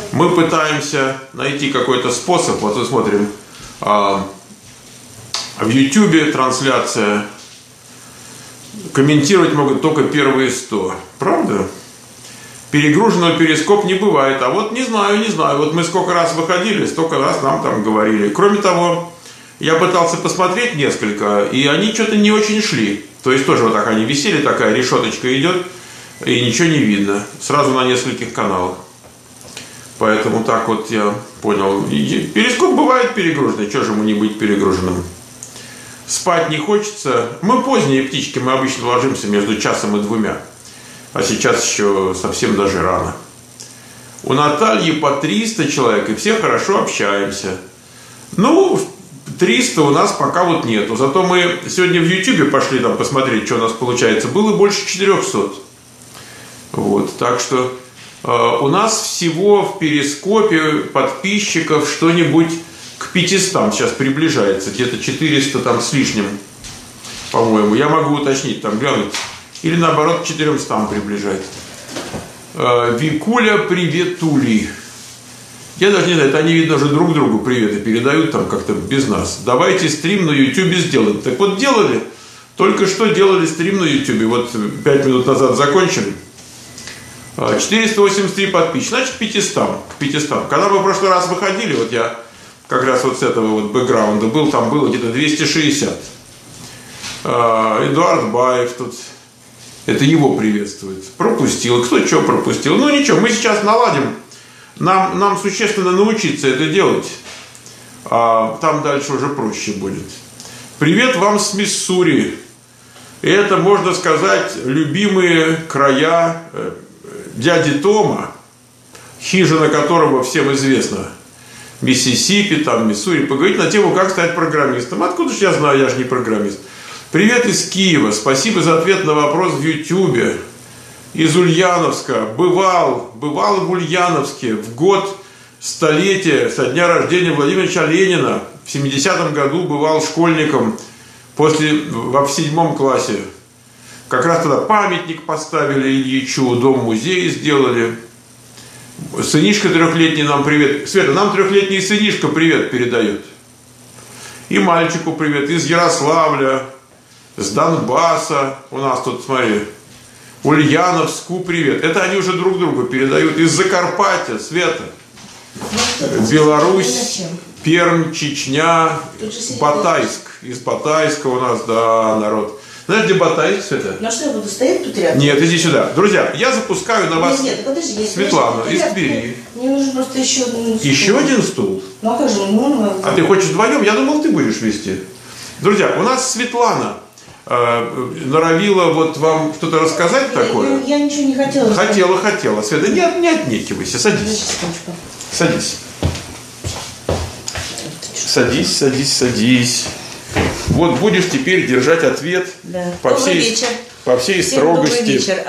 Мы пытаемся найти какой-то способ. Вот мы смотрим в YouTube трансляция. Комментировать могут только первые 100. Правда? Перегруженного перископ не бывает. А вот не знаю. Вот мы сколько раз выходили, столько раз нам там говорили. Кроме того, я пытался посмотреть несколько, и они что-то не очень шли. То есть тоже вот так они висели, такая решеточка идет, и ничего не видно. Сразу на нескольких каналах. Поэтому так вот я понял. Перископ бывает перегруженный, что же ему не быть перегруженным? Спать не хочется. Мы поздние птички, мы обычно ложимся между часом и 2. А сейчас еще совсем даже рано. У Натальи по 300 человек, и все хорошо общаемся. Ну, 300 у нас пока вот нету. Зато мы сегодня в YouTube пошли там посмотреть, что у нас получается. Было больше 400. Вот, так что у нас всего в перископе подписчиков что-нибудь к 500 сейчас приближается. Где-то 400 там с лишним, по-моему. Я могу уточнить, там глянуть. Или наоборот к 400 приближать. Викуля, привет, Тули. Я даже не знаю, это они, видно, уже друг другу приветы передают там как-то без нас. Давайте стрим на YouTube сделаем. Так вот делали. Только что делали стрим на YouTube. Вот 5 минут назад закончили. 483 подписчика. Значит, к 500. Когда мы в прошлый раз выходили, вот я как раз вот с этого вот бэкграунда был, там было где-то 260. Эдуард Баев тут. Это его приветствует. Пропустил. Кто что пропустил? Ну ничего, мы сейчас наладим. Нам существенно научиться это делать. А там дальше уже проще будет. Привет вам с Миссури. Это, можно сказать, любимые края дяди Тома, хижина которого всем известна. Миссисипи, там, Миссури. Поговорить на тему, как стать программистом. Откуда же я знаю, я же не программист. Привет из Киева. Спасибо за ответ на вопрос в YouTube. Из Ульяновска. Бывал в Ульяновске в год столетия со дня рождения Владимира Ильича Ленина. В 70-м году бывал школьником в 7 классе. Как раз тогда памятник поставили Ильичу, дом-музей сделали. Сынишка 3-летний нам привет. Света, нам 3-летний сынишка привет передает. И мальчику привет. Из Ярославля, с Донбасса. У нас тут, смотри, Ульяновску привет. Это они уже друг другу передают. Из Закарпатья, Света. Беларусь, Пермь, Чечня, Батайск. Из Батайска у нас, да, народ. Знаешь, где Батайск, Света? Ну что, я буду стоять тут рядом? Нет, иди сюда. Друзья, я запускаю на вас подожди, Светлану из Твери. Мне нужен просто еще один стул. Еще один стул? Ну а как же, А ты хочешь вдвоем? Я думал, ты будешь вести. Друзья, у нас Светлана норовила вот вам что-то рассказать такое. Я ничего не хотела. Хотела. Света, не отнекивайся, садись. Садись. Вот будешь теперь держать ответ, да, по всей строгости. Добрый вечер.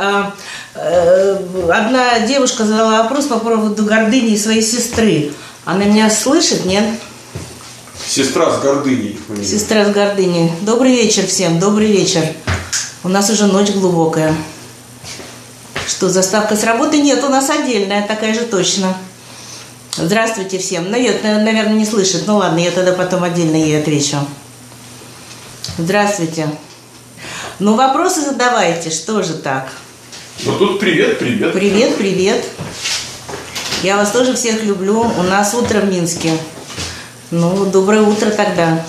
Одна девушка задала вопрос по поводу гордыни своей сестры. Она меня слышит, нет? Сестра с гордыней. Сестра с гордыней. Добрый вечер всем, добрый вечер. У нас уже ночь глубокая. Что, заставка с работы? Нет, у нас отдельная, такая же точно. Здравствуйте всем. Наверное, не слышит. Ну ладно, я тогда потом отдельно ей отвечу. Здравствуйте. Ну, вопросы задавайте, что же так? Ну, тут привет. Привет. Я вас тоже всех люблю. У нас утро в Минске. Ну, доброе утро тогда.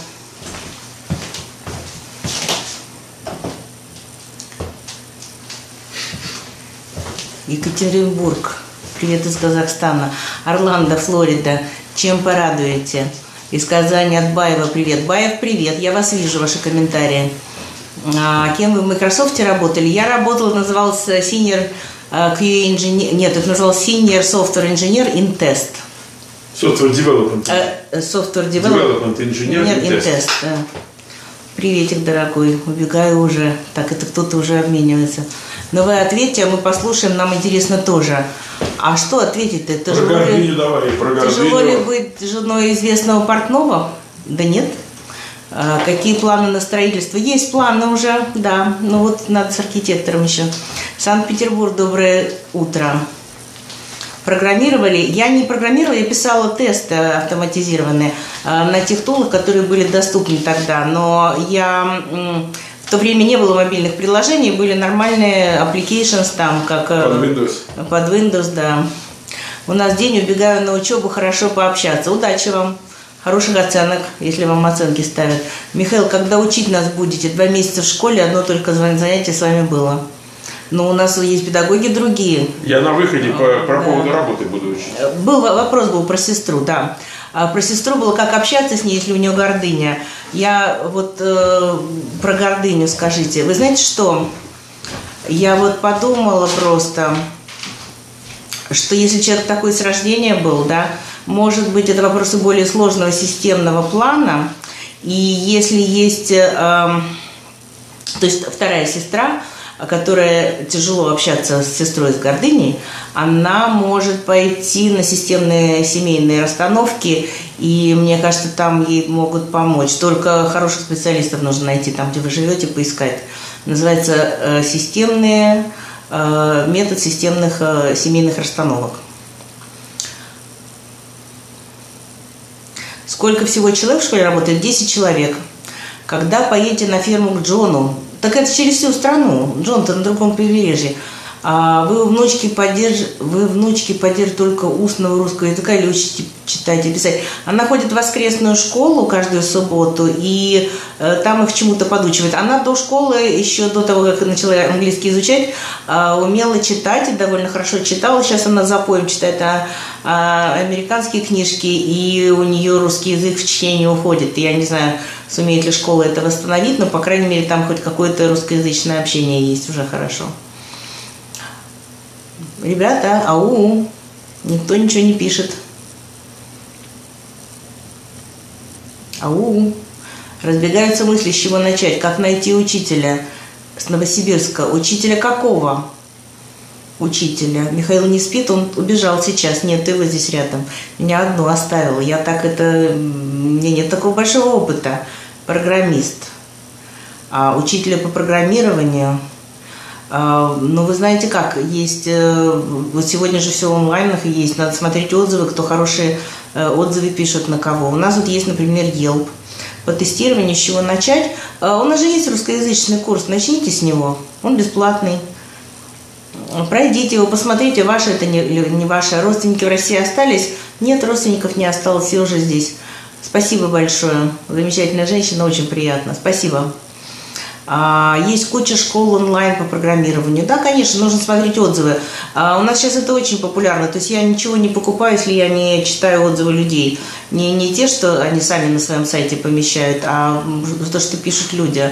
Екатеринбург. Привет из Казахстана. Орландо, Флорида. Чем порадуете? Из Казани от Баева привет. Баев, привет. Я вас вижу, ваши комментарии. Кем вы в Microsoft работали? Я работала, назывался Senior QA Engineer. Нет, это называлось Senior Software Engineer in Test. Software Development. Software Development Engineer in Test. Да. Приветик, дорогой. Убегаю уже. Так, это кто-то уже обменивается. Но вы ответьте, а мы послушаем, нам интересно тоже. А что ответить-то? Тяжело ли быть женой известного портного? Да нет. Какие планы на строительство? Есть планы уже, да. Ну вот надо с архитектором еще. Санкт-Петербург, доброе утро. программировали. Я не программировала, я писала тесты автоматизированные на тех тулах, которые были доступны тогда. Но в то время не было мобильных приложений, были нормальные applications там, как под Windows, да. У нас день, убегаю на учебу, хорошо пообщаться. Удачи вам, хороших оценок, если вам оценки ставят. Михаил, когда учить нас будете? 2 месяца в школе, одно только занятие с вами было. Но у нас есть педагоги другие. Я на выходе по поводу работы буду учить. Вопрос был про сестру, да. Про сестру было, как общаться с ней, если у нее гордыня. Я вот про гордыню скажите. Вы знаете что? Я вот подумала просто, что если человек такой с рождения был, да, может быть, это вопросы более сложного системного плана. И если есть, то есть вторая сестра, которая тяжело общаться с сестрой с гордыней, она может пойти на системные семейные расстановки, и мне кажется, там ей могут помочь. Только хороших специалистов нужно найти там, где вы живете, поискать. Называется метод системных семейных расстановок. Сколько всего человек в школе работает? 10 человек. Когда поедете на ферму к Джону, так это через всю страну. Джон-то на другом побережье. Вы внучки поддержите только устного русского языка или учите читать и писать. Она ходит в воскресную школу каждую субботу, и там их чему-то подучивает. Она до школы, еще до того, как начала английский изучать, умела читать и довольно хорошо читала. Сейчас она запоем читает американские книжки, и у нее русский язык в чтение уходит. Я не знаю, сумеет ли школа это восстановить, но, по крайней мере, там хоть какое-то русскоязычное общение есть, уже хорошо. Ребята, ау, никто ничего не пишет. Ау, разбегаются мысли, с чего начать. Как найти учителя с Новосибирска? Учителя какого? Учителя. Михаил не спит, он убежал сейчас. Нет, ты вот здесь рядом. Меня одну оставила. У меня нет такого большого опыта. Программист. Учителя по программированию. Ну, вы знаете как, есть, вот сегодня же все онлайн есть, надо смотреть отзывы, кто хорошие отзывы пишет на кого. У нас вот есть, например, Yelp. По тестированию, с чего начать. У нас же есть русскоязычный курс, начните с него, он бесплатный. Пройдите его, посмотрите, ваше это не ваше. Родственники в России остались? Нет, родственников не осталось, все уже здесь. Спасибо большое, замечательная женщина, очень приятно, спасибо. Есть куча школ онлайн по программированию. Да, конечно, нужно смотреть отзывы. У нас сейчас это очень популярно. То есть я ничего не покупаю, если я не читаю отзывы людей. Не те, что они сами на своем сайте помещают, а то, что пишут люди.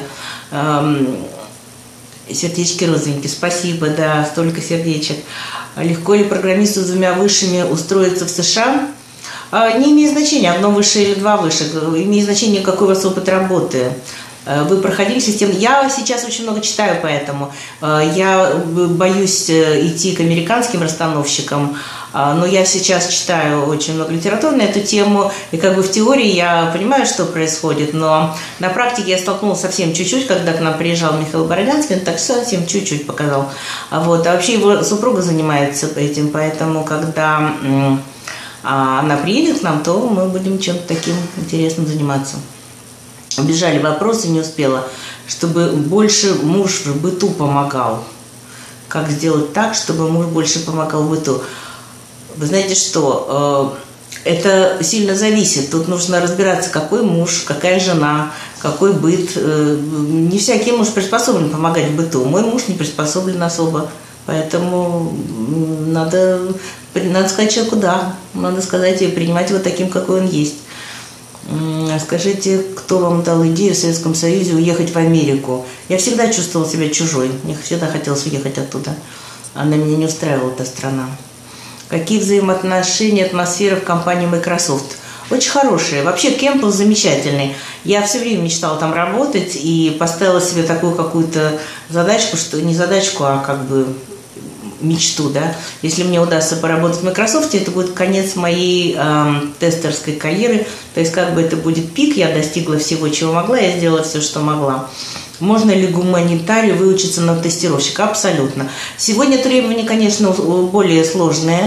Сердечки розовенькие. Спасибо, да, столько сердечек. Легко ли программисту с 2 высшими устроиться в США? Не имеет значения, одно высшее или 2 выше. Имеет значение, какой у вас опыт работы. Вы проходили систему. Я сейчас очень много читаю, поэтому я боюсь идти к американским расстановщикам, но я сейчас читаю очень много литературы на эту тему, и как бы в теории я понимаю, что происходит, но на практике я столкнулась совсем чуть-чуть, когда к нам приезжал Михаил Бородянский, он так совсем чуть-чуть показал. Вот. А вообще его супруга занимается этим, поэтому когда она приедет к нам, то мы будем чем-то таким интересным заниматься. Убежали вопросы, не успела. Чтобы больше муж в быту помогал. Как сделать так, чтобы муж больше помогал в быту? Вы знаете что? Это сильно зависит. Тут нужно разбираться, какой муж, какая жена, какой быт. Не всякий муж приспособлен помогать в быту. Мой муж не приспособлен особо. Поэтому надо сказать человеку «да». Надо сказать и принимать его таким, какой он есть. Скажите, кто вам дал идею в Советском Союзе уехать в Америку? Я всегда чувствовала себя чужой. Мне всегда хотелось уехать оттуда. Она меня не устраивала, эта страна. Какие взаимоотношения, атмосфера в компании Microsoft? Очень хорошие. Вообще, Кэмпбелл замечательный. Я все время мечтала там работать и поставила себе такую какую-то задачку, что не задачку, а как бы мечту, да. Если мне удастся поработать в Microsoft, это будет конец моей тестерской карьеры. То есть как бы это будет пик, я достигла всего, чего могла, я сделала все, что могла. Можно ли гуманитарию выучиться на тестировщика? Абсолютно. Сегодня требования, конечно, более сложные.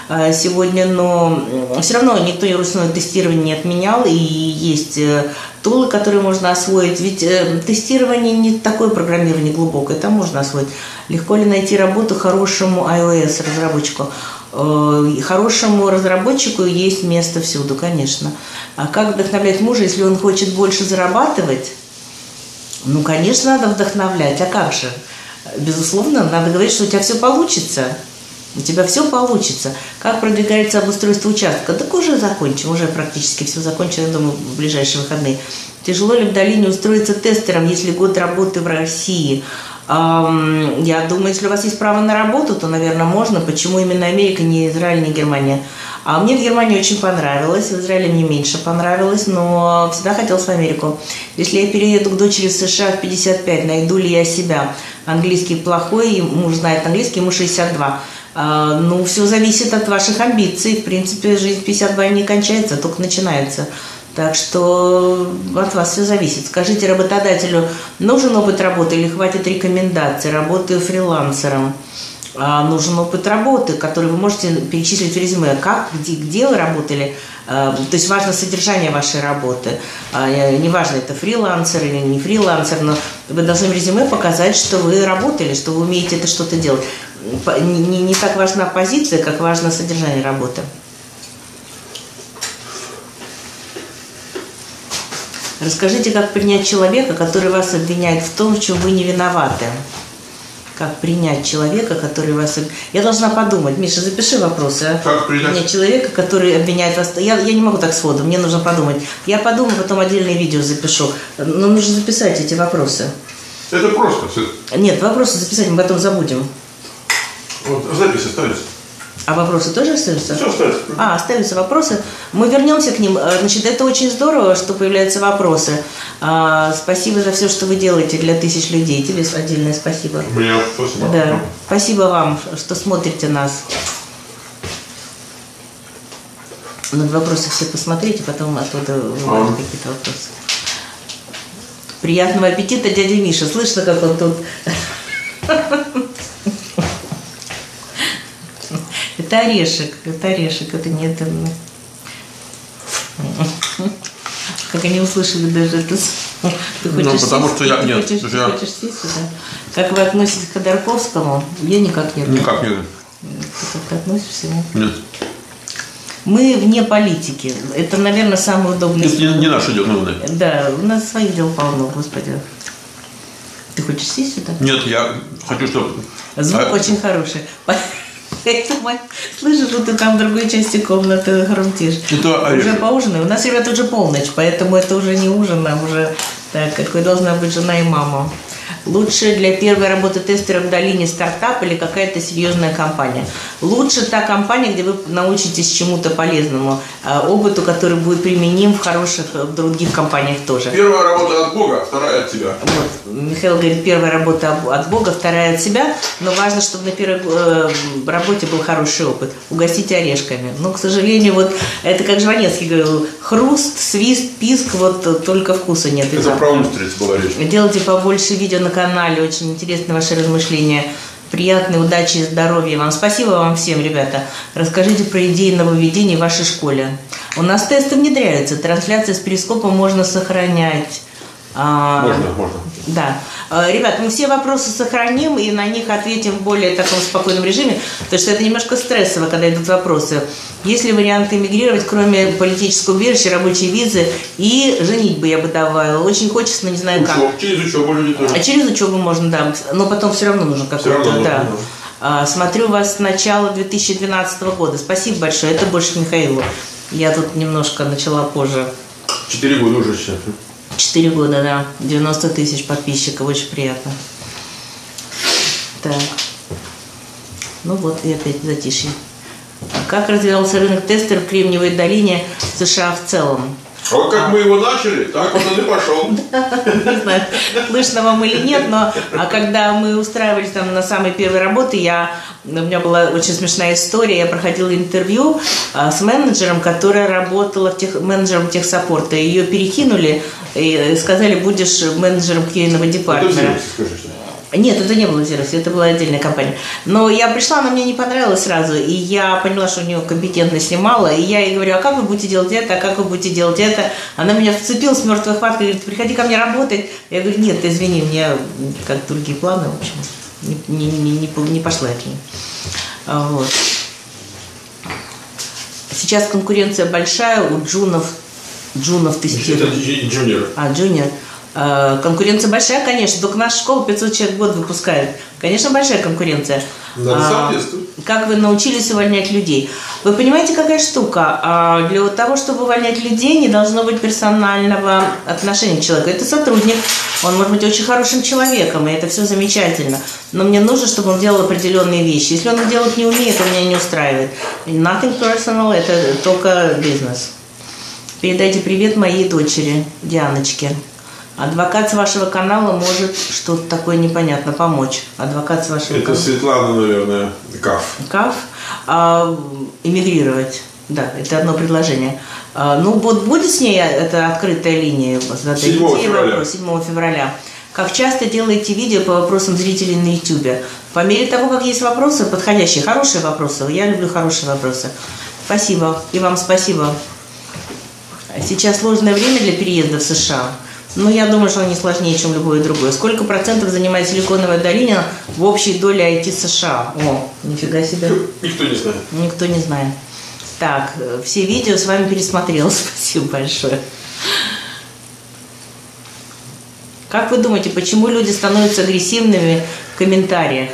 сегодня, но все равно никто ручное тестирование не отменял, и есть тулы, которые можно освоить. Ведь тестирование не такое программирование глубокое, там можно освоить. Легко ли найти работу хорошему iOS-разработчику? Хорошему разработчику есть место всюду, конечно. А как вдохновлять мужа, если он хочет больше зарабатывать? Ну, конечно, надо вдохновлять. А как же? Безусловно, надо говорить, что у тебя все получится. У тебя все получится. Как продвигается обустройство участка? Так уже закончим, уже практически все закончено, я думаю, в ближайшие выходные. Тяжело ли в долине устроиться тестером, если год работы в России? Я думаю, если у вас есть право на работу, то, наверное, можно. Почему именно Америка, не Израиль, не Германия? А мне в Германии очень понравилось, в Израиле мне меньше понравилось, но всегда хотелось в Америку. Если я перееду к дочери в США в 55, найду ли я себя? Английский плохой, муж знает английский, ему 62. Ну, все зависит от ваших амбиций. В принципе, жизнь в 52 не кончается, только начинается. Так что от вас все зависит. Скажите работодателю, нужен опыт работы или хватит рекомендаций? Работаю фрилансером. Нужен опыт работы, который вы можете перечислить в резюме. Как, где вы работали? То есть важно содержание вашей работы. Неважно, это фрилансер или не фрилансер, но вы должны в резюме показать, что вы работали, что вы умеете это что-то делать. Не так важна позиция, как важно содержание работы. Расскажите, как принять человека, который вас обвиняет в том, в чем вы не виноваты. Как принять человека, который вас... Я должна подумать. Миша, запиши вопросы. Как принять человека, который обвиняет вас... Я не могу так сходу, мне нужно подумать. Я подумаю, потом отдельное видео запишу. Но нужно записать эти вопросы. Это просто. Нет, вопросы записать мы потом забудем. Вот запись остались. А вопросы тоже остаются? Все остается. Остаются вопросы. Мы вернемся к ним. Значит, это очень здорово, что появляются вопросы. Спасибо за все, что вы делаете для тысяч людей. Тебе отдельное спасибо. Мне спасибо. Да. Спасибо вам, что смотрите нас. Надо вопросы все посмотреть, и потом оттуда выбрать какие-то вопросы. Приятного аппетита, дядя Миша. Слышно, как он тут... Это орешек, это не это. Как они услышали даже это. Ты хочешь ну, потому сесть? что я... Нет, хочешь сесть сюда? Как вы относитесь к Ходорковскому? Я никак нет. Никак нет. Ты как относишься? Нет. Мы вне политики. Это, наверное, самый удобный... Это не наше дело, наверное. Да, у нас своих дел полно, господи. Ты хочешь сесть сюда? Нет, я хочу, чтобы... Звук очень хороший. Слышишь, что ты там в другой части комнаты хрустишь. Уже поужинаю. У нас, ребята, уже полночь, поэтому это уже не ужин, а уже так, какой должна быть жена и мама. Лучше для первой работы тестера в долине стартап или какая-то серьезная компания? Лучше та компания, где вы научитесь чему-то полезному, опыту, который будет применим в хороших других компаниях тоже. Первая работа от Бога, вторая от тебя. Вот. Михаил говорит, первая работа от Бога, вторая от себя, но важно, чтобы на первой работе был хороший опыт. Угостите орешками. Но, к сожалению, вот это как Жванецкий говорил, хруст, свист, писк, вот только вкуса нет. Это про устриц была речь. Делайте побольше видео на канале, очень интересны ваши размышления. Приятной удачи и здоровья вам. Спасибо вам всем, ребята. Расскажите про идеи нововведений в вашей школе. У нас тесты внедряются, трансляции с перископом можно сохранять. Можно. Да. Ребят, мы все вопросы сохраним и на них ответим в более таком спокойном режиме, потому что это немножко стрессово, когда идут вопросы. Есть ли варианты эмигрировать, кроме политического убежища, рабочей визы и женитьбы я бы давала? Очень хочется, но не знаю как. Через учебу люди тоже. Через учебу можно, да, но потом все равно нужно какой-то, да. Смотрю вас с начала 2012 года. Спасибо большое. Это больше Михаилу. Я тут немножко начала позже. 4 года уже сейчас. 4 года, да. 90 тысяч подписчиков. Очень приятно. Так. Ну вот, и опять затишье. Как развивался рынок тестеров в Кремниевой долине США в целом? А как мы его начали, так он и пошел. Не знаю, слышно вам или нет, но когда мы устраивались там на самой первой работе, у меня была очень смешная история. Я проходила интервью с менеджером, которая работала менеджером техсаппорта. Ее перекинули и сказали, будешь менеджером QA-ного департамента. Нет, это не было Xerox, это была отдельная компания. Но я пришла, она мне не понравилась сразу, и я поняла, что у нее компетентность немало, и я ей говорю, а как вы будете делать это, а как вы будете делать это? Она меня вцепилась с мертвой хваткой, говорит, приходи ко мне работать. Я говорю, нет, извини, мне как другие планы, в общем, не пошла я к ней. Вот. Сейчас конкуренция большая, у джунов тестируют. Это джуниор. Джуниор. Конкуренция большая, конечно, только наша школа 500 человек в год выпускает. Конечно, большая конкуренция. Да, как вы научились увольнять людей? Вы понимаете, какая штука? Для того, чтобы увольнять людей, не должно быть персонального отношения к человеку. Это сотрудник, он может быть очень хорошим человеком, и это все замечательно. Но мне нужно, чтобы он делал определенные вещи. Если он их делать не умеет, он меня не устраивает. Nothing personal, это только бизнес. Передайте привет моей дочери, Дианочке. Адвокат с вашего канала может что-то такое непонятно помочь. Адвокат с вашего канала. Это Светлана, наверное, Каф. Каф. Эмигрировать. Да, это одно предложение. Ну, вот будет с ней эта открытая линия? 7 февраля. 7 февраля. Как часто делаете видео по вопросам зрителей на YouTube? По мере того, как есть вопросы, подходящие, хорошие вопросы. Я люблю хорошие вопросы. Спасибо. И вам спасибо. Сейчас сложное время для переезда в США. Но я думаю, что не сложнее, чем любое другое. Сколько процентов занимает Силиконовая долина в общей доле IT США? О, нифига себе. Никто не знает. Никто не знает. Так, все видео с вами пересмотрела. Спасибо большое. Как вы думаете, почему люди становятся агрессивными в комментариях?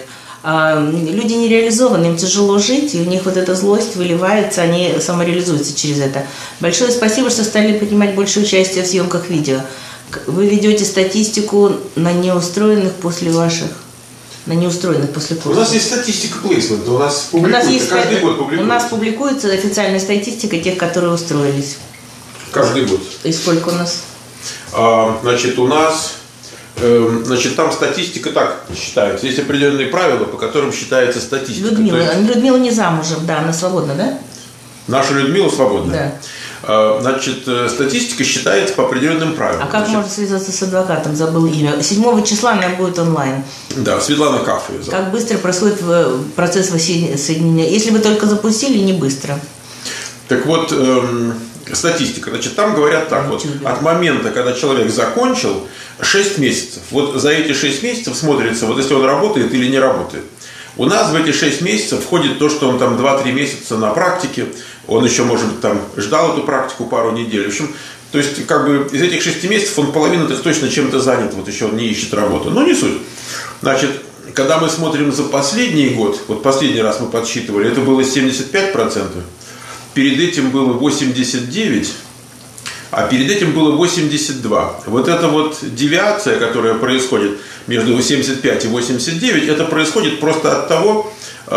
Люди не реализованы, им тяжело жить, и у них вот эта злость выливается, они самореализуются через это. Большое спасибо, что стали принимать больше участия в съемках видео. Вы ведете статистику на неустроенных после ваших, на неустроенных после курса. У нас есть статистика плейсмента, у нас публикуется, каждый год публикуется. У нас публикуется официальная статистика тех, которые устроились. Каждый год. И сколько у нас? Значит, у нас, значит, там статистика так считается. Есть определенные правила, по которым считается статистика. Людмила не замужем, да, она свободна, да? Наша Людмила свободна. Да. Значит, статистика считается по определенным правилам. А как можно связаться с адвокатом? Забыл имя. 7 числа она будет онлайн. Да, Светлана Каф. Как быстро происходит процесс соединения? Если вы только запустили, не быстро. Так вот, статистика. Значит, там говорят так вот. От момента, когда человек закончил, 6 месяцев. Вот за эти 6 месяцев смотрится, вот если он работает или не работает. У нас в эти 6 месяцев входит то, что он там 2-3 месяца на практике, он еще, может быть, там ждал эту практику пару недель. В общем, то есть, как бы из этих 6 месяцев он половину-то точно чем-то занят, вот еще он не ищет работу. Но не суть. Значит, когда мы смотрим за последний год, вот последний раз мы подсчитывали, это было 75%, перед этим было 89%, а перед этим было 82%. Вот эта вот девиация, которая происходит между 75 и 89, это происходит просто от того,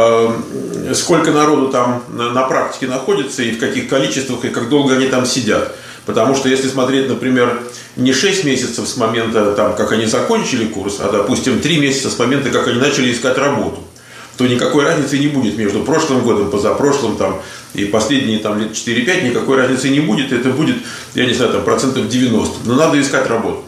сколько народу там на практике находится, и в каких количествах, и как долго они там сидят. Потому что если смотреть, например, не 6 месяцев с момента, там, как они закончили курс, а, допустим, 3 месяца с момента, как они начали искать работу, то никакой разницы не будет между прошлым годом, позапрошлым там, и последние там, лет 4-5, никакой разницы не будет. Это будет, я не знаю, там, процентов 90%. Но надо искать работу.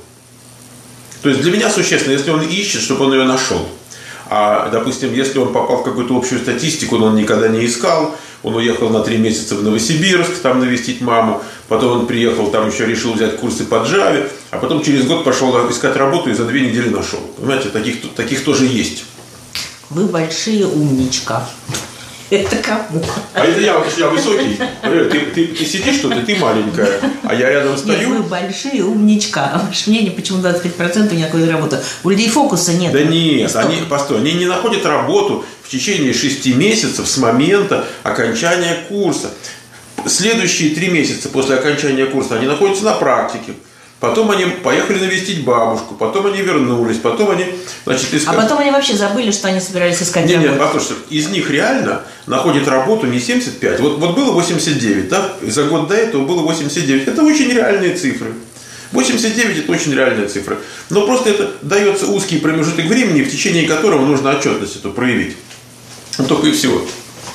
То есть для меня существенно, если он ищет, чтобы он ее нашел. А, допустим, если он попал в какую-то общую статистику, но он никогда не искал, он уехал на 3 месяца в Новосибирск, там навестить маму, потом он приехал, там еще решил взять курсы по Java, а потом через год пошел искать работу и за 2 недели нашел. Понимаете, таких тоже есть. Вы большие умничка. Это кому? А это я высокий. Ты сидишь тут, и ты маленькая, а я рядом стою. Нет, вы большие умничка. А ваше мнение, почему 25% никакой работы? У людей фокуса нет. Да нет, они не находят работу в течение 6 месяцев с момента окончания курса. Следующие 3 месяца после окончания курса они находятся на практике. Потом они поехали навестить бабушку, потом они вернулись, потом они, значит, искали. А потом они вообще забыли, что они собирались искать работу. Нет, послушайте, из них реально находят работу не 75, вот было 89, да? За год до этого было 89. Это очень реальные цифры. 89 – это очень реальные цифры. Но просто это дается узкий промежуток времени, в течение которого нужно отчетность эту проявить. Вот только и всего.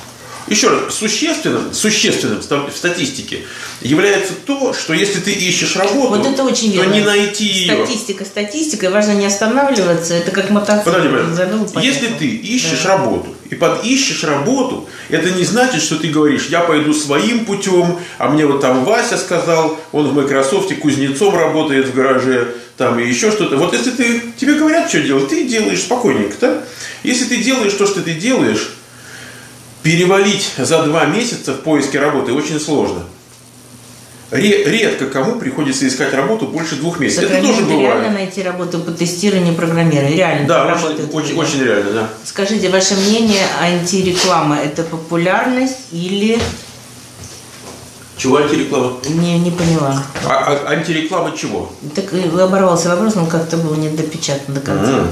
Еще раз, существенным в статистике является то, что если ты ищешь работу, вот это очень то не найти ее. Статистика, важно не останавливаться, это как мотоцикл. Если ты ищешь работу и подищешь работу, это не значит, что ты говоришь, я пойду своим путем, а мне вот там Вася сказал, он в Microsoft кузнецом работает в гараже, там и еще что-то. Вот если тебе говорят, что делать, ты делаешь спокойненько, да? Если ты делаешь то, что ты делаешь, перевалить за 2 месяца в поиске работы очень сложно. Редко кому приходится искать работу больше 2 месяцев. Это тоже бывает. Реально найти работу по тестированию, программированию? Реально? Да, очень реально, да. Скажите, ваше мнение, антиреклама – это популярность или… Чего антиреклама? Не поняла. Антиреклама чего? Так оборвался вопрос, но как-то был не допечатан до конца.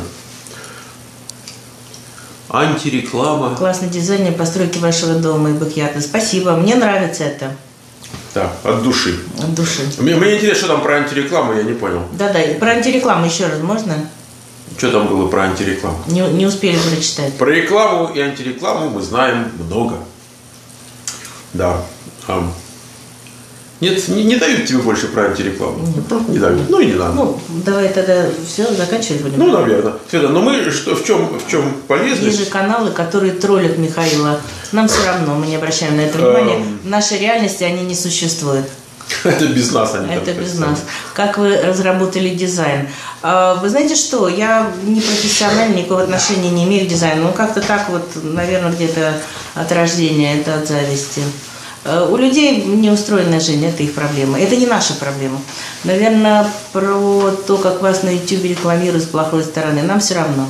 Антиреклама. Классный дизайн постройки вашего дома и бэк-ярда. Спасибо, мне нравится это. Да, от души. От души. Мне интересно, что там про антирекламу, я не понял. Да, про антирекламу еще раз можно? Что там было про антирекламу? Не успели прочитать. Про рекламу и антирекламу мы знаем много. Да. Нет, не дают тебе больше про антирекламу. Не дают. Ну и не надо. Ну, давай тогда все, заканчивать будем. Ну, наверное. Света, но мы в чем полезность? Есть же каналы, которые троллят Михаила. Нам все равно, мы не обращаем на это внимания. В нашей реальности они не существуют. Это без нас они. Это без нас. Как вы разработали дизайн? Вы знаете что? Я не профессиональный, никакого отношения не имею к дизайну. Ну, как-то так вот, наверное, где-то от рождения, это от зависти. У людей неустроенная жизнь, это их проблема. Это не наша проблема. Наверное, про то, как вас на YouTube рекламируют с плохой стороны, нам все равно.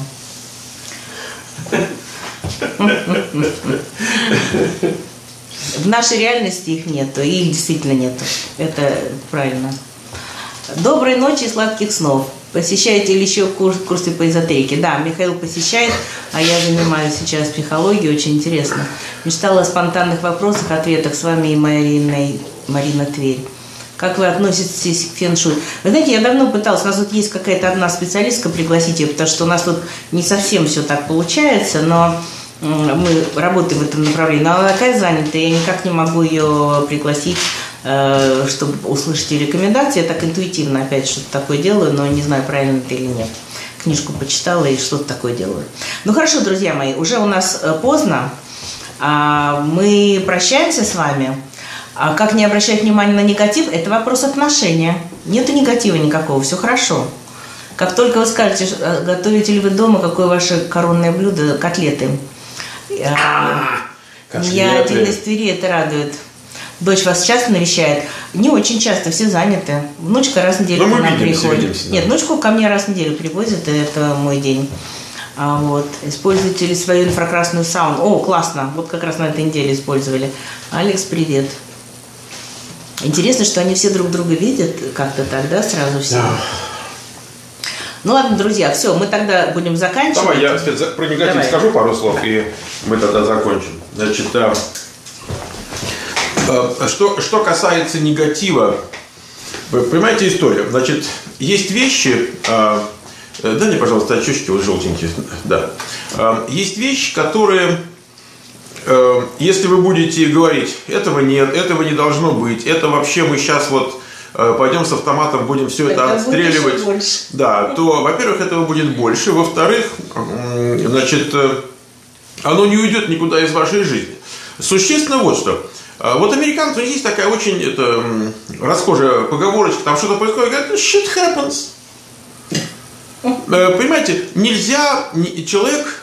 В нашей реальности их нету, и их действительно нету. Это правильно. Доброй ночи и сладких снов. Посещаете ли еще курсы по эзотерике? Да, Михаил посещает, а я занимаюсь сейчас психологией, очень интересно. Мечтала о спонтанных вопросах, ответах с вами и Марина Тверь. Как вы относитесь к фэн-шуй? Вы знаете, я давно пыталась, у нас тут есть какая-то одна специалистка, пригласить ее, потому что у нас тут не совсем все так получается, но мы работаем в этом направлении. Но она такая занятая, я никак не могу ее пригласить, чтобы услышать ее рекомендации. Я так интуитивно опять что-то такое делаю, но не знаю, правильно это или нет. Книжку почитала и что-то такое делаю. Ну хорошо, друзья мои, уже у нас поздно. Мы прощаемся с вами. Как не обращать внимания на негатив, это вопрос отношения. Нету негатива никакого, все хорошо. Как только вы скажете, готовите ли вы дома, какое ваше коронное блюдо, котлеты. Я из Твери, это радует. Дочь вас часто навещает? Не очень часто, все заняты. Внучка раз в неделю к нам приходит. Да. Нет, внучку ко мне раз в неделю привозят, и это мой день. Вот. Используете ли свою инфракрасную сауну? О, классно, вот как раз на этой неделе использовали. Алекс, привет. Интересно, что они все друг друга видят как-то так, да, сразу все. Да. Ну ладно, друзья, все, мы тогда будем заканчивать. Давай, я про негатив скажу пару слов, и мы тогда закончим. Значит, что касается негатива, вы понимаете историю? Значит, есть вещи, дай мне, пожалуйста, очечки вот желтенькие, да. Есть вещи, которые, если вы будете говорить, этого нет, этого не должно быть, это вообще мы сейчас вот пойдем с автоматом, будем все это отстреливать, да, то, во-первых, этого будет больше, во-вторых, значит, оно не уйдет никуда из вашей жизни. Существенно вот что. Вот американцы, у них есть такая очень расхожая поговорочка, там что-то происходит, говорят, shit happens. Понимаете, нельзя, человек,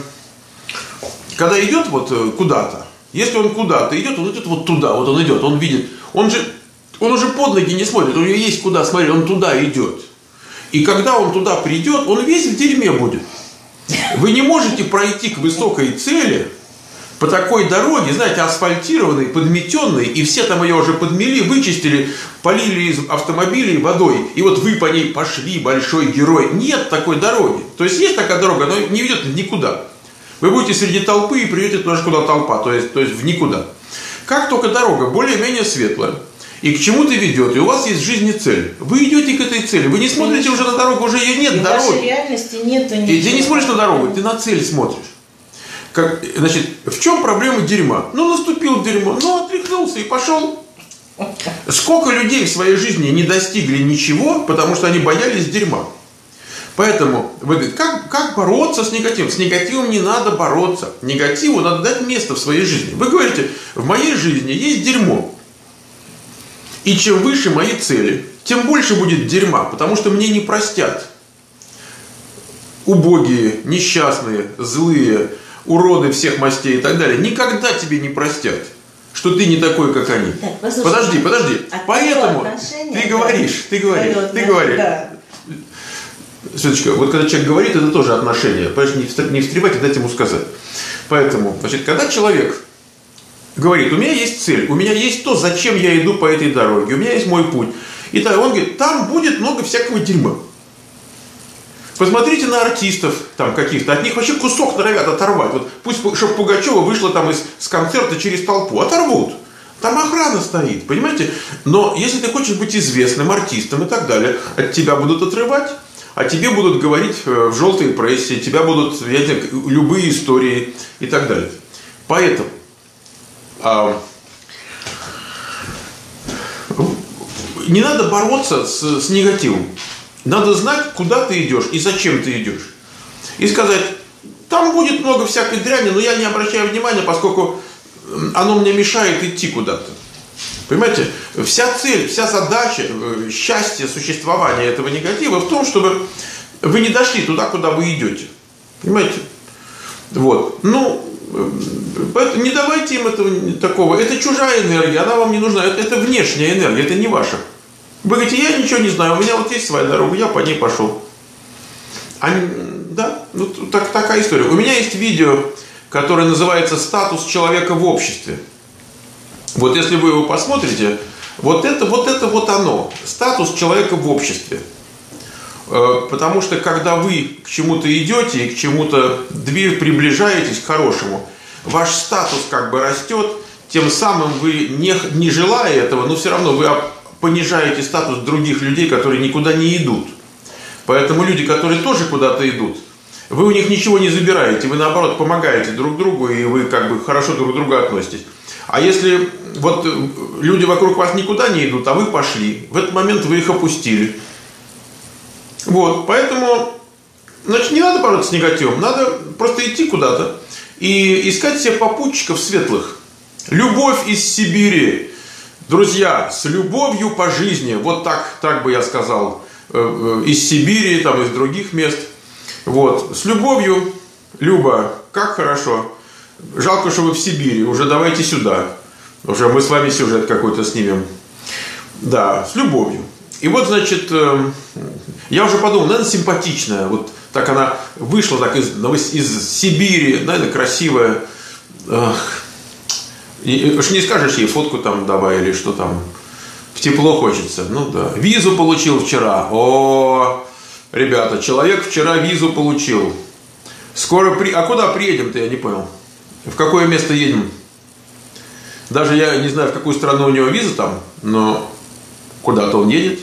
когда идет вот куда-то, если он куда-то идет, он идет вот туда, вот он идет, он видит, он уже под ноги не смотрит, у него есть куда смотреть, он туда идет. И когда он туда придет, он весь в дерьме будет. Вы не можете пройти к высокой цели по такой дороге, знаете, асфальтированной, подметенной, и все там ее уже подмели, вычистили, полили из автомобилей водой, и вот вы по ней пошли, большой герой. Нет такой дороги. То есть есть такая дорога, но не ведет никуда. Вы будете среди толпы и придете туда, куда толпа, то есть в никуда. Как только дорога более-менее светлая, и к чему-то ведет, и у вас есть в жизни цель. Вы идете к этой цели, вы не смотрите уже на дорогу, уже ее нет, дороги. В вашей реальности нету ничего. И ты не смотришь на дорогу, ты на цель смотришь. Значит, в чем проблема дерьма? Ну, наступил дерьмо, ну, отряхнулся и пошел. Сколько людей в своей жизни не достигли ничего, потому что они боялись дерьма. Поэтому, вы говорите, как бороться с негативом? С негативом не надо бороться. Негативу надо дать место в своей жизни. Вы говорите, в моей жизни есть дерьмо. И чем выше мои цели, тем больше будет дерьма, потому что мне не простят. Убогие, несчастные, злые, уроды всех мастей и так далее никогда тебе не простят, что ты не такой, как они. Так, подожди. Поэтому ты говоришь. Да. Светочка, вот когда человек говорит, это тоже отношение. Понимаете, не встревайте, дать ему сказать. Поэтому, значит, когда человек говорит, у меня есть цель, у меня есть то, зачем я иду по этой дороге, у меня есть мой путь. И так, он говорит, там будет много всякого дерьма. Посмотрите на артистов там каких-то, от них вообще кусок норовят оторвать. Вот пусть, чтобы Пугачева вышла там с концерта через толпу, оторвут. Там охрана стоит, понимаете? Но если ты хочешь быть известным артистом и так далее, от тебя будут отрывать, а тебе будут говорить в желтой прессе, тебя будут, любые истории и так далее. Поэтому не надо бороться с негативом. Надо знать, куда ты идешь и зачем ты идешь. И сказать, там будет много всякой дряни, но я не обращаю внимания, поскольку оно мне мешает идти куда-то. Понимаете, вся цель, вся задача, счастье существования этого негатива в том, чтобы вы не дошли туда, куда вы идете. Понимаете? Вот. Ну, поэтому не давайте им этого такого. Это чужая энергия, она вам не нужна. Это внешняя энергия, это не ваша. Вы говорите, я ничего не знаю, у меня вот есть своя дорога, я по ней пошел. Да, ну, такая история. У меня есть видео, которое называется «Статус человека в обществе». Вот если вы его посмотрите, вот это оно, статус человека в обществе. Потому что когда вы к чему-то идете и к чему-то приближаетесь к хорошему, ваш статус как бы растет, тем самым вы, не желая этого, но все равно вы понижаете статус других людей, которые никуда не идут. Поэтому люди, которые тоже куда-то идут, вы у них ничего не забираете, вы наоборот помогаете друг другу, и вы как бы хорошо друг к другу относитесь. А если вот люди вокруг вас никуда не идут, а вы пошли, в этот момент вы их опустили. Вот, поэтому, значит, не надо бороться с негативом, надо просто идти куда-то и искать себе попутчиков светлых. Любовь из Сибири. Друзья, с любовью по жизни, вот так бы я сказал, из Сибири, там, из других мест. Вот, с любовью, Люба, как хорошо. Жалко, что вы в Сибири, уже давайте сюда. Уже мы с вами сюжет какой-то снимем. Да, с любовью. И вот, значит, я уже подумал, наверное, симпатичная. Вот так она вышла так из Сибири, наверное, красивая. И уж не скажешь ей фотку там давай или что там. В тепло хочется. Ну да. Визу получил вчера. О, ребята, человек вчера визу получил. Скоро А куда приедем-то, я не понял. В какое место едем? Даже я не знаю, в какую страну у него виза там, но куда-то он едет.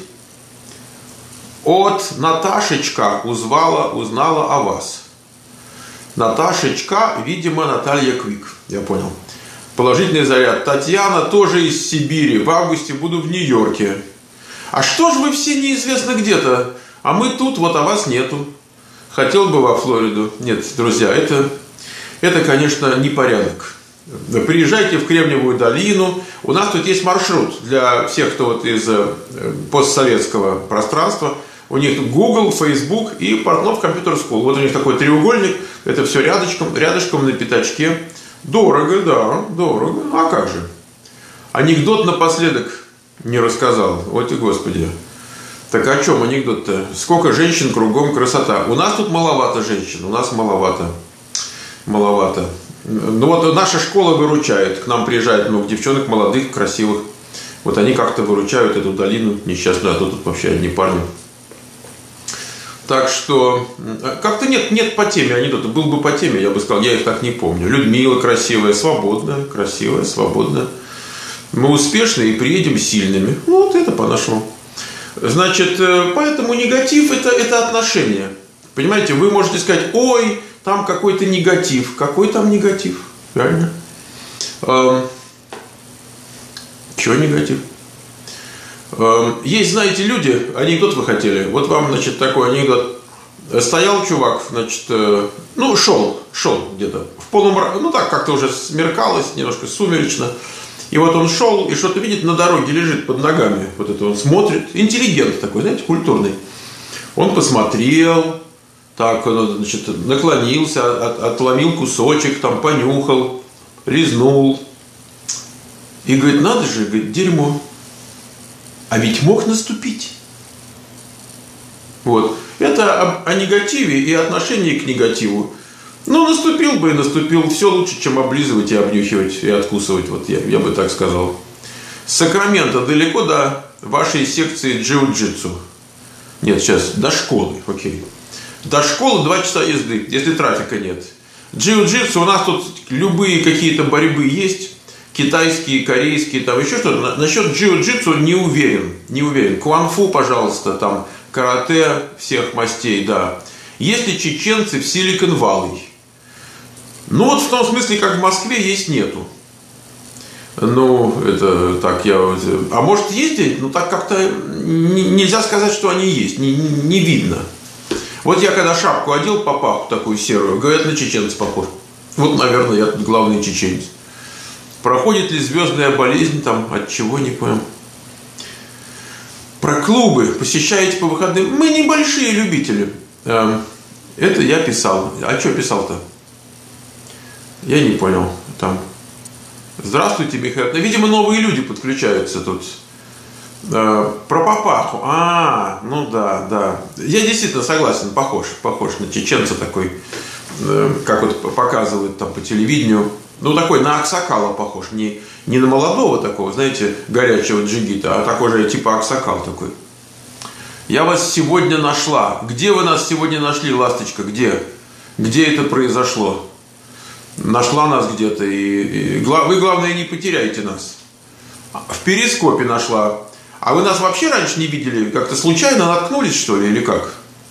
От Наташечка узнала о вас. Наташечка, видимо, Наталья Квик. Я понял. Положительный заряд. Татьяна тоже из Сибири. В августе буду в Нью-Йорке. А что же вы все неизвестно где-то? А мы тут, вот, а вас нету. Хотел бы во Флориду. Нет, друзья, это, конечно, непорядок. Приезжайте в Кремниевую долину. У нас тут есть маршрут для всех, кто вот из постсоветского пространства. У них Google, Facebook и Портнов Computer School. Вот у них такой треугольник. Это все рядышком на пятачке. Дорого, да, дорого. А как же? Анекдот напоследок не рассказал. Вот и господи. Так о чем анекдот-то? Сколько женщин, кругом красота. У нас тут маловато женщин. У нас маловато. Ну вот наша школа выручает. К нам приезжает много девчонок молодых, красивых. Вот они как-то выручают эту долину несчастную. А тут вообще одни парни. Так что как-то нет по теме анекдота. Был бы по теме, я бы сказал, я их так не помню. Людмила красивая, свободная, красивая, свободная. Мы успешны и приедем сильными. Вот это по-нашему. Значит, поэтому негатив это отношение. Понимаете, вы можете сказать, ой, там какой-то негатив. Какой там негатив? Правильно? Чего негатив? Есть, знаете, люди, анекдот вы хотели. Вот вам, значит, такой анекдот. Стоял чувак, значит, шел где-то в полумраке, так как-то уже смеркалось, немножко сумеречно. И вот он шел и что-то видит, на дороге лежит под ногами. Вот это он смотрит. Интеллигент такой, знаете, культурный. Он посмотрел, так, значит, наклонился, отломил кусочек, там, понюхал, лизнул. И говорит, надо же, говорит, дерьмо. А ведь мог наступить. Вот. Это о негативе и отношении к негативу. Наступил бы и наступил. Все лучше, чем облизывать и обнюхивать и откусывать. Вот я бы так сказал. С Сакрамента далеко до вашей секции джиу-джитсу? Нет, сейчас до школы. Окей. До школы 2 часа езды, если трафика нет. Джиу-джитсу, у нас тут любые какие-то борьбы есть. Китайские, корейские, там еще что-то. Насчет джиу-джитсу не уверен. Кунг-фу, пожалуйста, там карате всех мастей, да. Есть ли чеченцы в Силикон-Валлей? Вот в том смысле, как в Москве, есть нету. Это так, а может есть? Так как-то нельзя сказать, что они есть, не видно. Вот я когда шапку одел, папаху такую серую, говорят, на чеченца похож. Вот, наверное, я тут главный чеченец. Проходит ли звездная болезнь, там, от чего, не понял. Про клубы посещаете по выходным. Мы небольшие любители. Это я писал. А что писал-то? Я не понял. Там. Здравствуйте, Михаил. Видимо, новые люди подключаются тут. Про папаху. Да. Я действительно согласен, похож на чеченца такой, как вот показывают там по телевидению. Такой на аксакала похож. Не на молодого такого, знаете, горячего джигита, а такой же типа аксакал такой. Я вас сегодня нашла. Где вы нас сегодня нашли, ласточка? Где? Где это произошло? Нашла нас где-то. Вы, главное, не потеряйте нас. В перископе нашла. А вы нас вообще раньше не видели? Как-то случайно наткнулись, что ли, или как?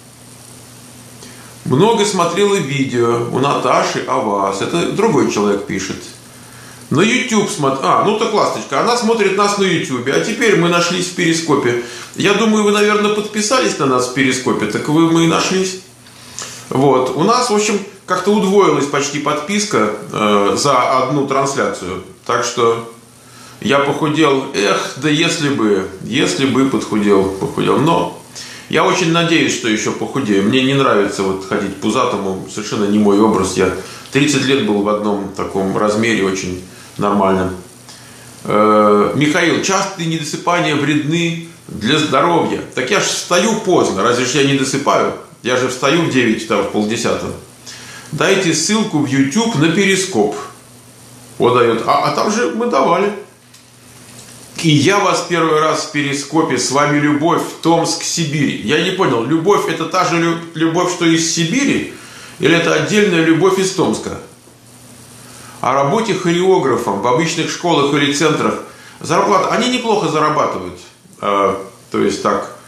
Много смотрела видео у Наташи о вас. Это другой человек пишет. На YouTube смотрит. Так ласточка, она смотрит нас на YouTube. А теперь мы нашлись в перископе. Я думаю, вы, наверное, подписались на нас в перископе. Так мы и нашлись. Вот. У нас, в общем, как-то удвоилась почти подписка за одну трансляцию. Так что я похудел. Да если бы похудел. Но я очень надеюсь, что еще похудею. Мне не нравится ходить пузатому. Совершенно не мой образ. Я 30 лет был в одном таком размере, очень нормальном. Михаил, частые недосыпания вредны для здоровья. Так я же встаю поздно. Разве ж я не досыпаю? Я же встаю в 9, в 9:30. Дайте ссылку в YouTube на перископ. Вот дает. А там же мы давали. И я вас первый раз в перископе. С вами любовь, Томск, Сибирь. Я не понял, любовь это та же любовь, что из Сибири? Или это отдельная любовь из Томска? О работе хореографом в обычных школах или центрах. Зарплата. Они неплохо зарабатывают. То есть так.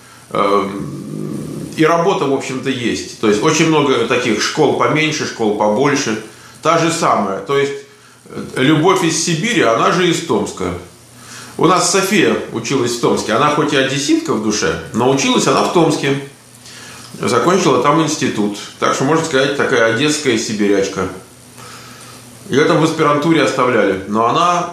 И работа, в общем-то, есть. То есть очень много таких школ поменьше, школ побольше. Та же самая. То есть любовь из Сибири, она же из Томска. У нас София училась в Томске. Она хоть и одесситка в душе, но училась она в Томске. Закончила там институт. Так что, можно сказать, такая одесская сибирячка. Ее там в аспирантуре оставляли. Но она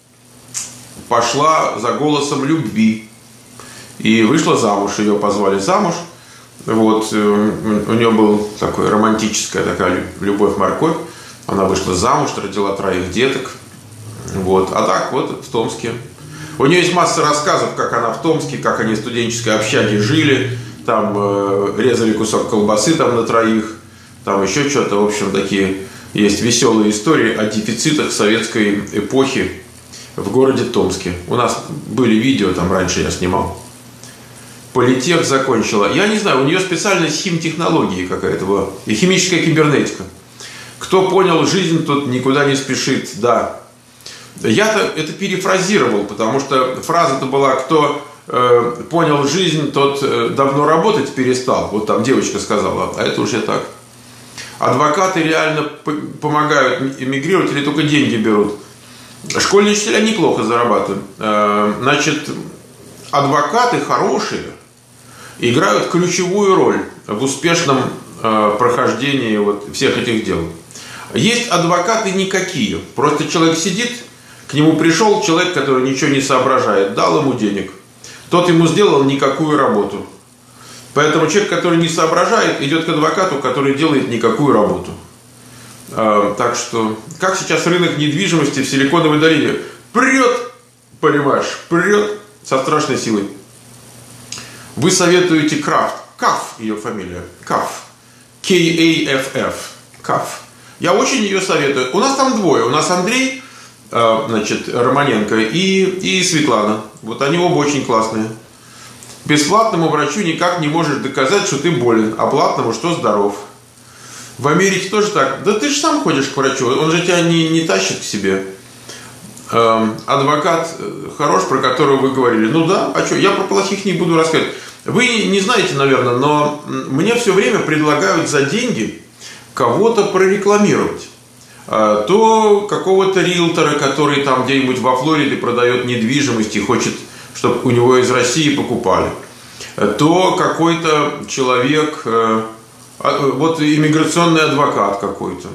пошла за голосом любви. И вышла замуж. Ее позвали замуж. Вот. У нее была такая романтическая такая любовь-морковь. Она вышла замуж, родила 3 деток. Вот. А так вот в Томске. У нее есть масса рассказов, как она в Томске, как они в студенческой общаге жили. Там резали кусок колбасы там на 3. Там еще что-то. В общем, такие есть веселые истории о дефицитах советской эпохи в городе Томске. У нас были видео, там раньше я снимал. Политех закончила. Я не знаю, у нее специальность химтехнологии какая-то была. И химическая кибернетика. Кто понял жизнь, тот никуда не спешит. Да. Я-то это перефразировал, потому что фраза-то была: кто понял жизнь, тот давно работать перестал. Вот там девочка сказала, а это уже так. Адвокаты реально помогают эмигрировать или только деньги берут? Школьные учителя неплохо зарабатывают. Значит, адвокаты хорошие играют ключевую роль в успешном прохождении вот всех этих дел. Есть адвокаты никакие. Просто человек сидит, к нему пришел человек, который ничего не соображает, дал ему денег. Тот ему сделал никакую работу. Поэтому человек, который не соображает, идет к адвокату, который делает никакую работу. Так что, как сейчас рынок недвижимости в Силиконовой долине прет, понимаешь, прет со страшной силой. Вы советуете Крафт. Каф ее фамилия. Каф. K-A-F-F. Каф. Я очень ее советую. У нас там двое. У нас Андрей, значит, Романенко и Светлана. Вот они оба очень классные. Бесплатному врачу никак не можешь доказать, что ты болен, а платному, что здоров. В Америке тоже так. Да ты же сам ходишь к врачу, он же тебя не тащит к себе. Адвокат хорош, про которого вы говорили. Ну да, а что, я про плохих не буду рассказывать. Вы не знаете, наверное, но мне все время предлагают за деньги кого-то прорекламировать. То какого-то риэлтора, который там где-нибудь во Флориде продает недвижимость и хочет, чтобы у него из России покупали. То какой-то человек, вот иммиграционный адвокат какой-то.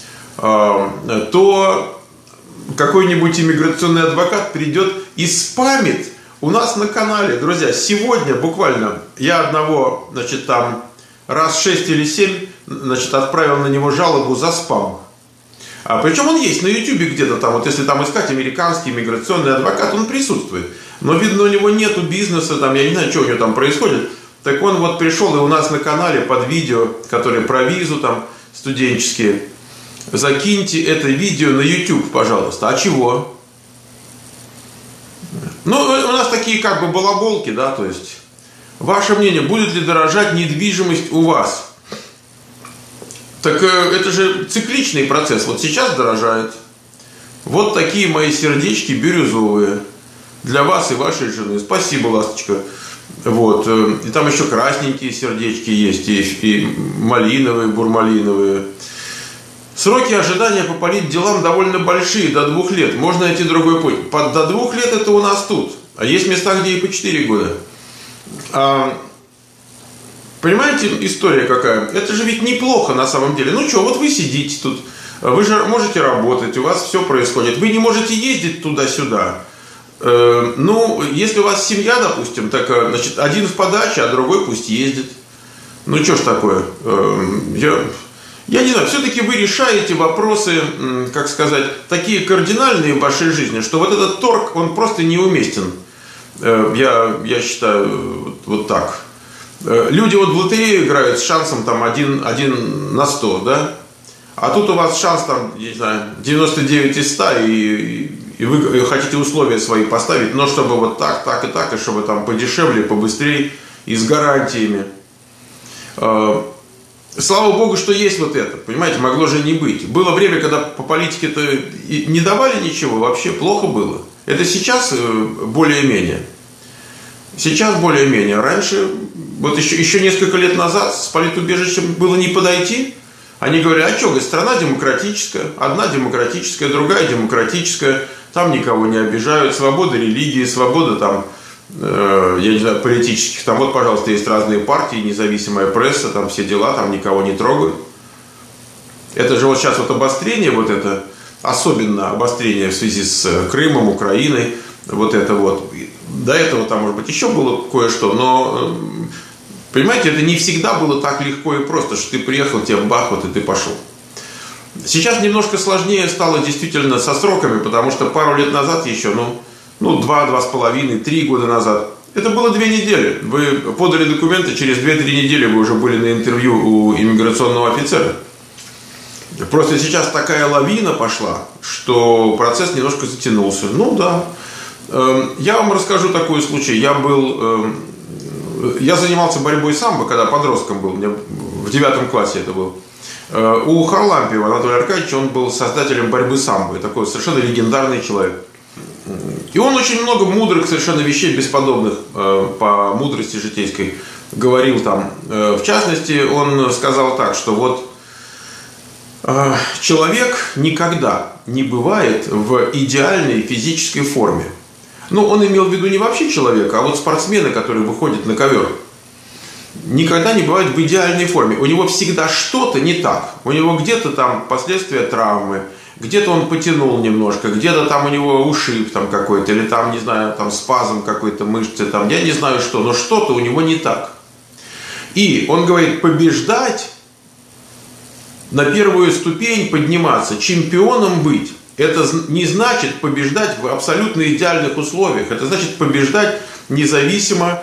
То какой-нибудь иммиграционный адвокат придет и спамит у нас на канале. Друзья, сегодня буквально я одного, значит, там раз 6 или 7, значит, отправил на него жалобу за спам. Причем он есть на YouTube где-то там, вот если там искать американский иммиграционный адвокат, он присутствует. Но видно, у него нету бизнеса, там, я не знаю, что у него там происходит. Так он вот пришел и у нас на канале под видео, которые про визу там студенческие. Закиньте это видео на YouTube, пожалуйста. А чего? Ну, у нас такие как бы балаболки, да, то есть. Ваше мнение, будет ли дорожать недвижимость у вас? Так это же цикличный процесс. Вот сейчас дорожает. Вот такие мои сердечки бирюзовые. Для вас и вашей жены. Спасибо, ласточка. Вот. И там еще красненькие сердечки есть. И малиновые, бурмалиновые. Сроки ожидания по политделам довольно большие, до 2 лет. Можно найти другой путь. До 2 лет это у нас тут. А есть места, где и по 4 года. Понимаете, история какая? Это же ведь неплохо на самом деле. Ну что, вот вы сидите тут. Вы же можете работать, у вас все происходит. Вы не можете ездить туда-сюда. Ну, если у вас семья, допустим, так, значит, один в подаче, а другой пусть ездит. Ну, что ж такое? Я не знаю, все-таки вы решаете вопросы, как сказать, такие кардинальные в вашей жизни, что вот этот торг, он просто неуместен. Я считаю, вот так. Люди вот в лотерею играют с шансом там 1 на 100, да? А тут у вас шанс там, не знаю, 99 из 100, и вы хотите условия свои поставить, но чтобы вот так, так и так, и чтобы там подешевле, побыстрее и с гарантиями. Слава Богу, что есть вот это, понимаете, могло же не быть. Было время, когда по политике-то не давали ничего, вообще плохо было. Это сейчас более-менее. Сейчас более-менее. Раньше, вот еще несколько лет назад с политубежищем было не подойти. Они говорили, а что, страна демократическая, одна демократическая, другая демократическая, там никого не обижают, свобода религии, свобода там, я не знаю, политических, там вот, пожалуйста, есть разные партии, независимая пресса, там все дела, там никого не трогают. Это же вот сейчас вот обострение, вот это, особенно обострение в связи с Крымом, Украиной, вот это вот. До этого там, может быть, еще было кое-что, но, понимаете, это не всегда было так легко и просто, что ты приехал, тебе бах, вот и ты пошел. Сейчас немножко сложнее стало действительно со сроками, потому что пару лет назад еще, ну 2, 2,5, 3 года назад, это было 2 недели. Вы подали документы, через 2-3 недели вы уже были на интервью у иммиграционного офицера. Просто сейчас такая лавина пошла, что процесс немножко затянулся. Ну да. Я вам расскажу такой случай. Я занимался борьбой самбо, когда подростком был, в 9 классе это был. У Харлампиева Анатолия Аркадьевича, он был создателем борьбы самбо, такой совершенно легендарный человек. И он очень много мудрых совершенно вещей, бесподобных по мудрости житейской, говорил там. В частности, он сказал так, что вот Человек никогда не бывает в идеальной физической форме. Ну, он имел в виду не вообще человека, а вот спортсмены, которые выходят на ковер, никогда не бывают в идеальной форме. У него всегда что-то не так. У него где-то там последствия травмы, где-то он потянул немножко, где-то там у него ушиб там какой-то, или там, не знаю, там спазм какой-то мышцы, там, я не знаю что, но что-то у него не так. И он говорит, побеждать, на первую ступень подниматься, чемпионом быть, это не значит побеждать в абсолютно идеальных условиях. Это значит побеждать независимо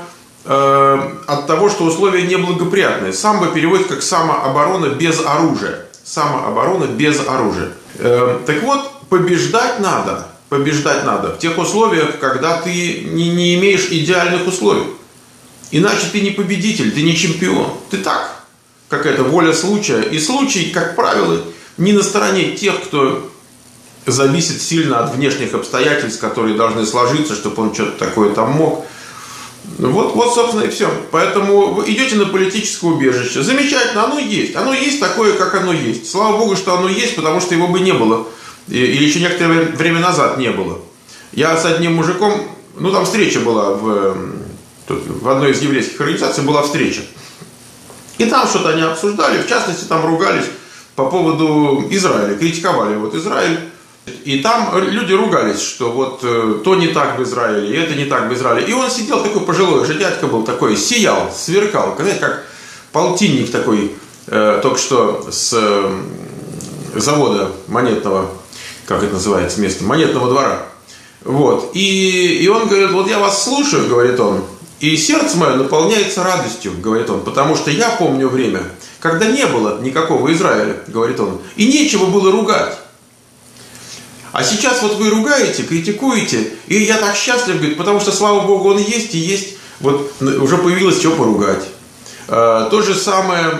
от того, что условия неблагоприятные. Самбо переводит как самооборона без оружия. Самооборона без оружия. Так вот, побеждать надо в тех условиях, когда ты не имеешь идеальных условий. Иначе ты не победитель, ты не чемпион. Ты так, какая-то воля случая. И случай, как правило, не на стороне тех, кто зависит сильно от внешних обстоятельств, которые должны сложиться, чтобы он что-то такое там мог. Вот, собственно, и все. Поэтому вы идете на политическое убежище. Замечательно, оно есть. Оно есть такое, как оно есть. Слава Богу, что оно есть, потому что его бы не было. Или еще некоторое время назад не было. Я с одним мужиком, ну там встреча была в одной из еврейских организаций была встреча. И там что-то они обсуждали, в частности, там ругались по поводу Израиля, критиковали вот Израиль. И там люди ругались, что вот то не так в Израиле, и это не так в Израиле. И он сидел такой пожилой же дядька был, такой, сиял, сверкал, знаете, как полтинник такой, только что с завода монетного, как это называется место, монетного двора. Вот. И он говорит, вот я вас слушаю, говорит он, и сердце мое наполняется радостью, говорит он, потому что я помню время, когда не было никакого Израиля, говорит он, и нечего было ругать. А сейчас вот вы ругаете, критикуете, и я так счастлив, говорит, потому что, слава Богу, он есть, и есть, вот уже появилось что поругать. То же самое,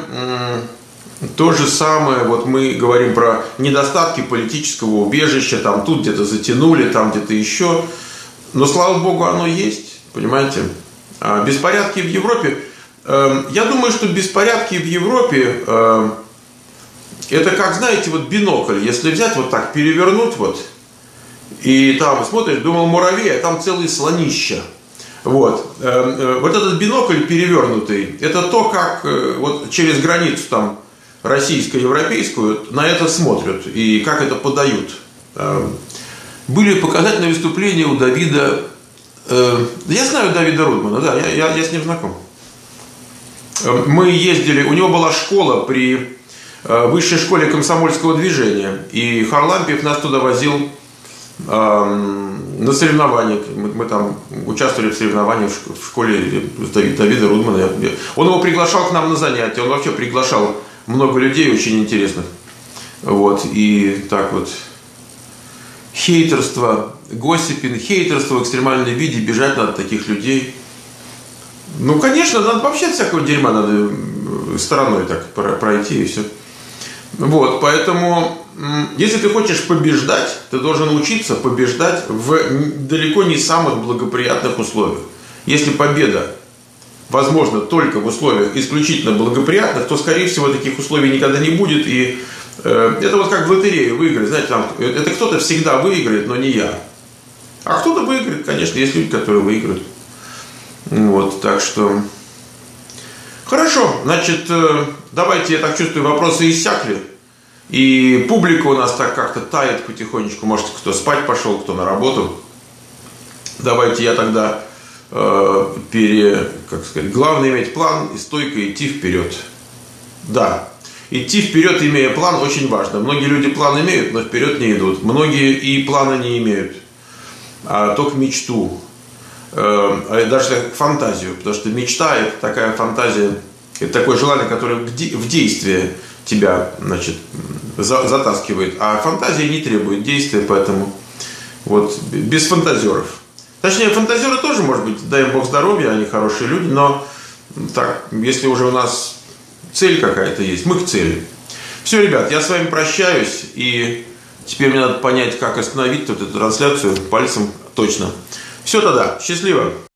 вот мы говорим про недостатки политического убежища, там тут где-то затянули, там где-то еще, но, слава Богу, оно есть, понимаете. Беспорядки в Европе, я думаю, что беспорядки в Европе, это как, знаете, вот бинокль, если взять вот так, перевернуть вот, и там смотришь, думал муравей, а там целые слонища. Вот. Вот этот бинокль перевернутый, это то, как вот через границу там российско-европейскую на это смотрят и как это подают. Были показательные выступления у Давида, я знаю Давида Рудмана, да, я с ним знаком. Мы ездили, у него была школа при высшей школе комсомольского движения, и Харлампиев нас туда возил на соревнования. Мы там участвовали в соревнованиях в школе Давида Рудмана. Он его приглашал к нам на занятия, он вообще приглашал много людей очень интересных. Вот, и так вот. Хейтерство, госсипинг, хейтерство в экстремальном виде, бежать надо от таких людей. Ну, конечно, надо вообще от всякого дерьма надо стороной так пройти и все. Вот, поэтому, если ты хочешь побеждать, ты должен учиться побеждать в далеко не самых благоприятных условиях. Если победа возможна только в условиях исключительно благоприятных, то, скорее всего, таких условий никогда не будет. И это вот как в лотерею выиграть. Знаете, там, это кто-то всегда выиграет, но не я. А кто-то выиграет, конечно, есть люди, которые выиграют. Вот, так что... Хорошо, значит, давайте, я так чувствую, вопросы иссякли. И публика у нас так как-то тает потихонечку. Может, кто спать пошел, кто на работу. Давайте я тогда, как сказать, главное иметь план и стойко идти вперед. Да, идти вперед, имея план, очень важно. Многие люди план имеют, но вперед не идут. Многие и плана не имеют, а только мечту. Даже фантазию, потому что мечта – это такая фантазия, это такое желание, которое в действие тебя, значит, затаскивает, а фантазия не требует действия, поэтому вот без фантазеров. Точнее, фантазеры тоже, может быть, дай бог здоровья, они хорошие люди, но так, если уже у нас цель какая-то есть, мы к цели. Все, ребят, я с вами прощаюсь, и теперь мне надо понять, как остановить тут эту трансляцию пальцем точно. Все тогда, счастливо!